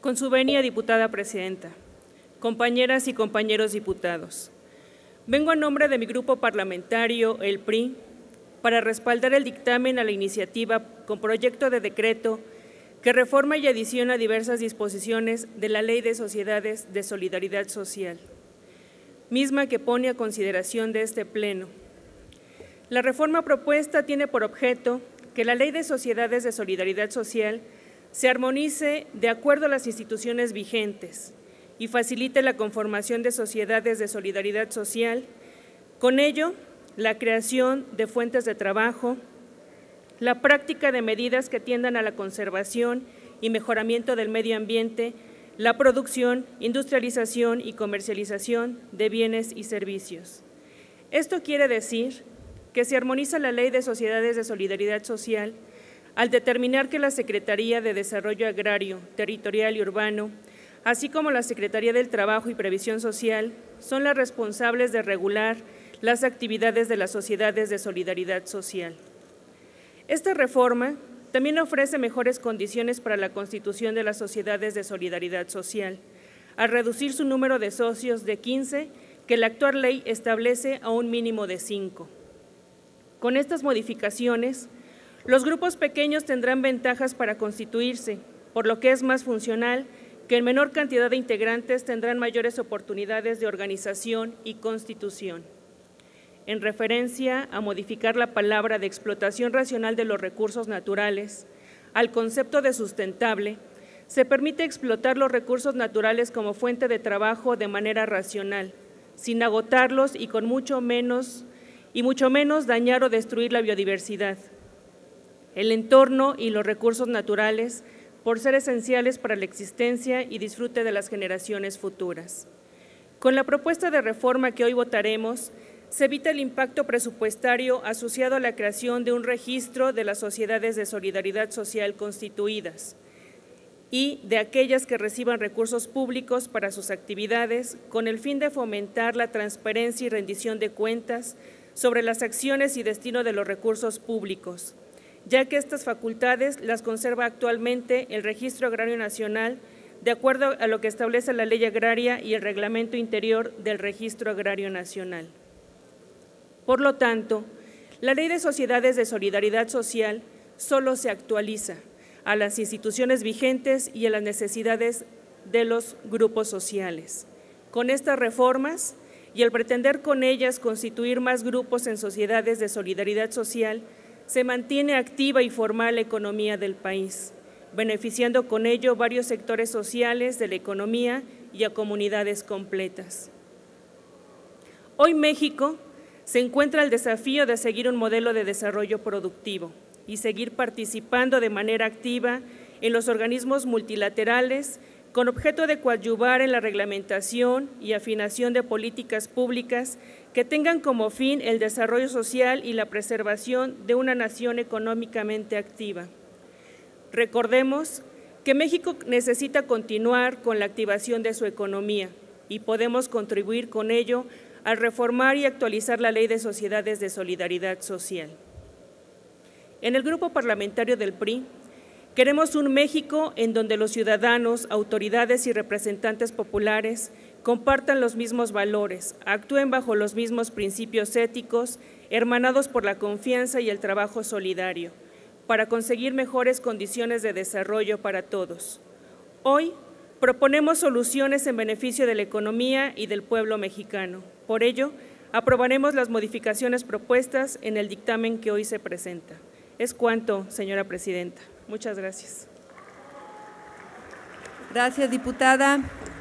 Con su venia, diputada presidenta, compañeras y compañeros diputados, vengo a nombre de mi grupo parlamentario, el PRI, para respaldar el dictamen a la iniciativa con proyecto de decreto que reforma y adiciona diversas disposiciones de la Ley de Sociedades de Solidaridad Social, misma que pone a consideración de este Pleno. La reforma propuesta tiene por objeto que la Ley de Sociedades de Solidaridad Social se armonice de acuerdo a las instituciones vigentes y facilite la conformación de sociedades de solidaridad social, con ello la creación de fuentes de trabajo, la práctica de medidas que tiendan a la conservación y mejoramiento del medio ambiente, la producción, industrialización y comercialización de bienes y servicios. Esto quiere decir que se armoniza la Ley de Sociedades de Solidaridad Social al determinar que la Secretaría de Desarrollo Agrario, Territorial y Urbano, así como la Secretaría del Trabajo y Previsión Social, son las responsables de regular las actividades de las sociedades de solidaridad social. Esta reforma también ofrece mejores condiciones para la constitución de las sociedades de solidaridad social, al reducir su número de socios de 15, que la actual ley establece a un mínimo de 5. Con estas modificaciones, los grupos pequeños tendrán ventajas para constituirse, por lo que es más funcional que en menor cantidad de integrantes tendrán mayores oportunidades de organización y constitución. En referencia a modificar la palabra de explotación racional de los recursos naturales al concepto de sustentable, se permite explotar los recursos naturales como fuente de trabajo de manera racional, sin agotarlos y con mucho menos dañar o destruir la biodiversidad, el entorno y los recursos naturales, por ser esenciales para la existencia y disfrute de las generaciones futuras. Con la propuesta de reforma que hoy votaremos, se evita el impacto presupuestario asociado a la creación de un registro de las sociedades de solidaridad social constituidas y de aquellas que reciban recursos públicos para sus actividades, con el fin de fomentar la transparencia y rendición de cuentas sobre las acciones y destino de los recursos públicos, ya que estas facultades las conserva actualmente el Registro Agrario Nacional, de acuerdo a lo que establece la Ley Agraria y el Reglamento Interior del Registro Agrario Nacional. Por lo tanto, la Ley de Sociedades de Solidaridad Social solo se actualiza a las instituciones vigentes y a las necesidades de los grupos sociales. Con estas reformas y al pretender con ellas constituir más grupos en sociedades de solidaridad social, se mantiene activa y formal la economía del país, beneficiando con ello varios sectores sociales de la economía y a comunidades completas. Hoy México se encuentra el desafío de seguir un modelo de desarrollo productivo y seguir participando de manera activa en los organismos multilaterales con objeto de coadyuvar en la reglamentación y afinación de políticas públicas que tengan como fin el desarrollo social y la preservación de una nación económicamente activa. Recordemos que México necesita continuar con la activación de su economía y podemos contribuir con ello al reformar y actualizar la Ley de Sociedades de Solidaridad Social. En el Grupo Parlamentario del PRI, queremos un México en donde los ciudadanos, autoridades y representantes populares compartan los mismos valores, actúen bajo los mismos principios éticos, hermanados por la confianza y el trabajo solidario, para conseguir mejores condiciones de desarrollo para todos. Hoy proponemos soluciones en beneficio de la economía y del pueblo mexicano. Por ello, aprobaremos las modificaciones propuestas en el dictamen que hoy se presenta. Es cuanto, señora presidenta. Muchas gracias. Gracias, diputada.